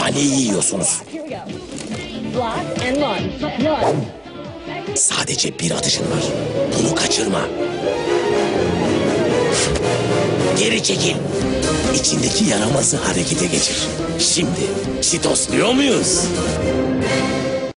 saniye yiyorsunuz. Sadece bir atışın var. Bunu kaçırma. Geri çekil. İçindeki yaramazı harekete geçir. Şimdi Cheetos diyor muyuz?